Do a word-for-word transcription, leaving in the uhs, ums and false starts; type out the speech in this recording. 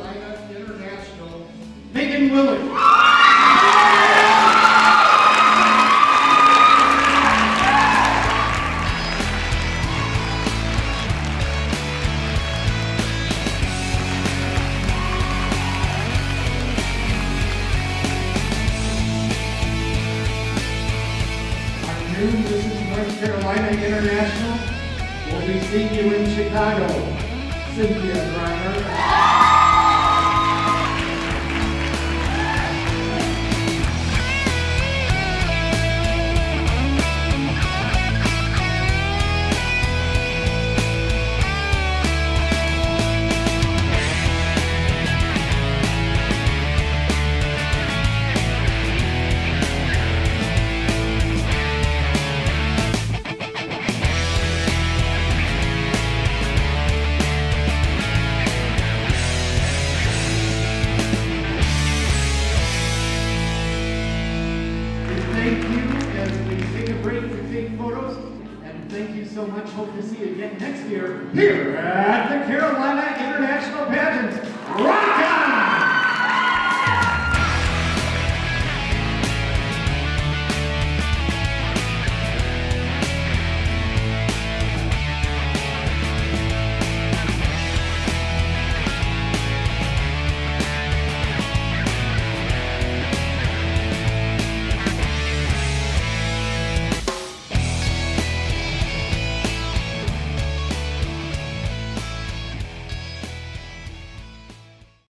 Carolina International, Megan Willis. Missus North Carolina International. We'll be seeing you in Chicago. Cynthia Driver. Thank you as we take a break to take photos, and thank you so much. Hope to see you again next year here at the Carolina International Pageants. Right!